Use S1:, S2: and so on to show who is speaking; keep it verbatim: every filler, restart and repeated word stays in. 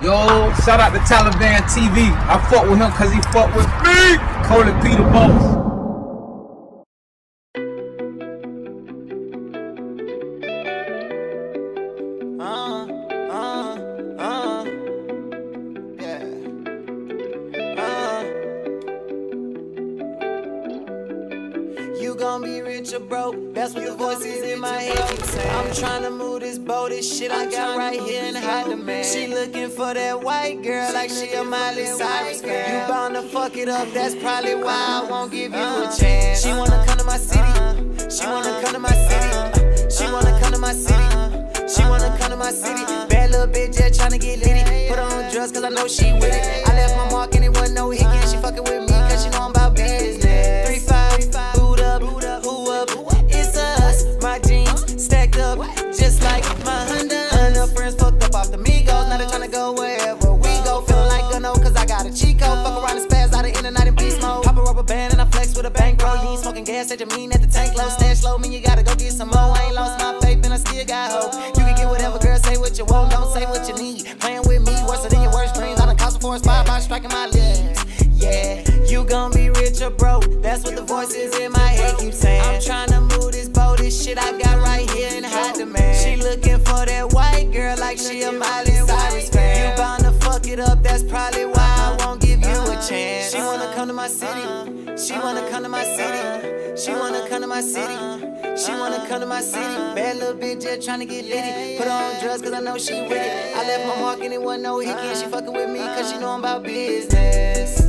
S1: Yo, shout out to Taliban T V. I fuck with him cause he fuck with me. Call it Peter Boss.
S2: You gon' be rich or broke, that's what the voices in my head keep saying. I'm tryna move this boat, this shit I got right here in high demand. She looking for that white girl like she a Miley Cyrus girl. You bound to fuck it up, that's probably why I won't give you a chance. She wanna come to my city, she wanna come to my city, she wanna come to my city, she wanna come to my city. Bad little bitch just tryna get litty, put her on drugs cause I know she with it. I left my mark and it wasn't no hickey, and she fucking with me cause she know I'm about business. Three five, boot up, who up, it's us. My jeans stacked up, just like my Honda. And her friends fucked up off the Migos, now they tryna go wherever we go. Feeling like a no, cause I got a cheat code. Fuck around and spaz out of in the night in beast mode. Pop a rubber band and I flex with a bankroll. You ain't smoking gas, said you mean at the tank low. Stash low, mean you gotta go get some more. I ain't lost my faith and I still got hope. You can get whatever, girl, say what you want, don't say what you need. Playing with me, worse than your worst dreams. I done caused a forest fire by striking my leads. Yeah, you gon' be rich or broke, that's what the voices in my head keep saying. I'm tryna move this boat, this shit I got right here in high demand. She looking for that white girl like she a Miley Cyrus fan. You bound to fuck it up, that's probably why I won't give you a chance. She wanna come to my city, she wanna come to my city, she wanna come to my city, she wanna come to my city. Bad little bitch just tryna get litty, put her on drugs cause I know she with it. I left my mark and it wasn't no hickey, and she fucking with me cause she know I'm about business.